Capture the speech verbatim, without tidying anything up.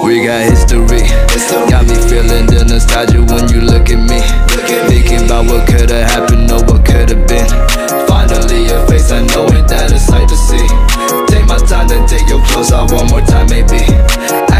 We got history, got me feeling the nostalgia when you look at me. Thinking about what could've happened or what could've been. Finally your face, I know it, that a sight to see. Take my time to take your clothes off one more time maybe.